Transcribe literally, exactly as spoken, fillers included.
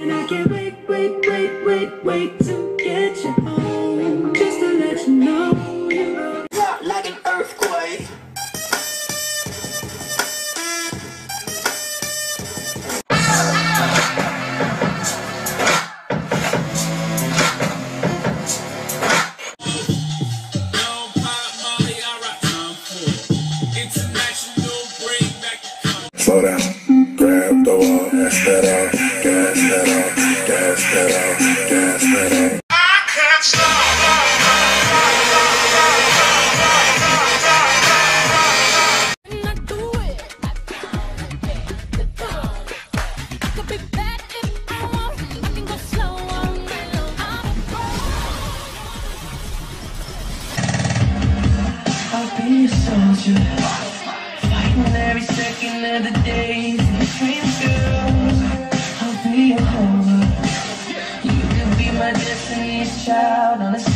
And I can't wait, wait, wait, wait, wait to get you home. Just to let you know you're not like an earthquake. Slow down, grab the wall, gas that off, gas that off, gas that off, gas that off. I can't stop. When I do it, I could be bad if I want. I can go slow all night long. I'll be a soldier, fighting every second of the day. Dream girls, I'll be your hero. You could be my destiny's child on a